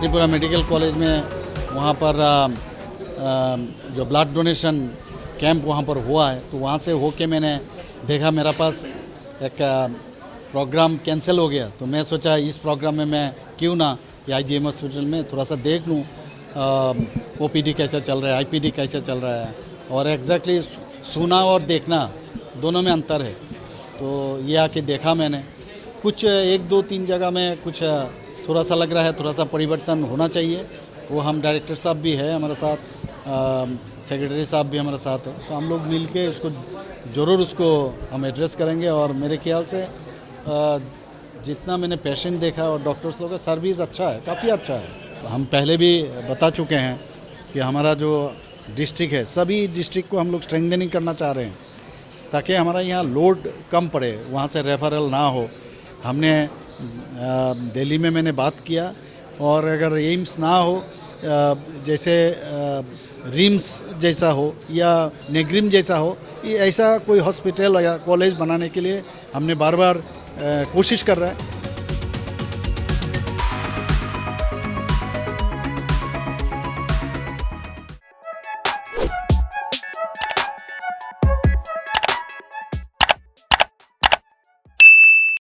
Tripura medical college में वहाँ पर जो ब्लड डोनेशन कैंप वहाँ पर हुआ है, तो वहाँ से होके मैंने देखा मेरा पास एक प्रोग्राम कैंसिल हो गया। तो मैं सोचा इस प्रोग्राम में मैं क्यों ना आईजीएम हॉस्पिटल में थोड़ा सा देख लूँ ओपीडी कैसा चल रहा है, आईपीडी कैसा चल रहा है, और एग्जैक्टली सुना और देखना दोनों में अंतर है। तो ये आके देखा मैंने, कुछ 1 2 3 जगह में कुछ थोड़ा सा लग रहा है, थोड़ा सा परिवर्तन होना चाहिए। वो हम डायरेक्टर साहब भी है हमारे साथ, सेक्रेटरी साहब भी हमारे साथ है, तो हम लोग मिल के उसको ज़रूर उसको हम एड्रेस करेंगे। और मेरे ख्याल से जितना मैंने पेशेंट देखा और डॉक्टर्स लोगों का सर्विस अच्छा है, काफ़ी अच्छा है। तो हम पहले भी बता चुके हैं कि हमारा जो डिस्ट्रिक्ट है, सभी डिस्ट्रिक्ट को हम लोग स्ट्रेंथनिंग करना चाह रहे हैं ताकि हमारा यहाँ लोड कम पड़े, वहाँ से रेफरल ना हो। हमने दिल्ली में मैंने बात किया, और अगर एम्स ना हो, जैसे रिम्स जैसा हो या नेग्रिम जैसा हो, ये ऐसा कोई हॉस्पिटल या कॉलेज बनाने के लिए हमने बार बार कोशिश कर रहे हैं।